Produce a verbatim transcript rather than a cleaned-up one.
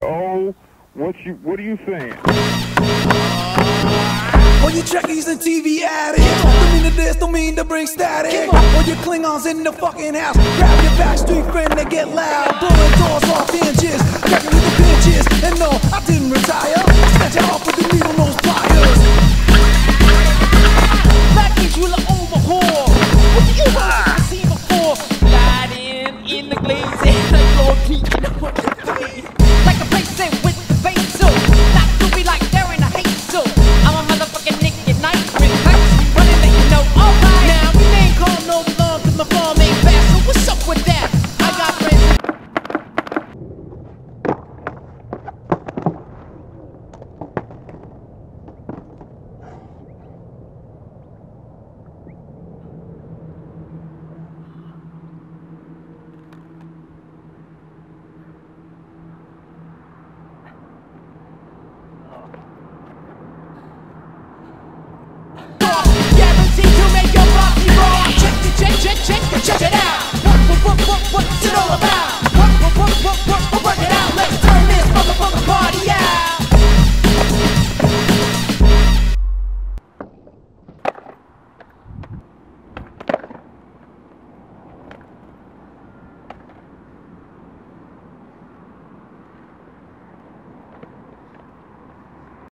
Oh, what you what are you saying? All you Trekkies and T V addicts, don't mean to this, don't mean to bring static. All you Klingons in the fucking house, grab your backstreet friend and get loud. Blowing doors off inches, cracking with the pinches. And no, I didn't retire.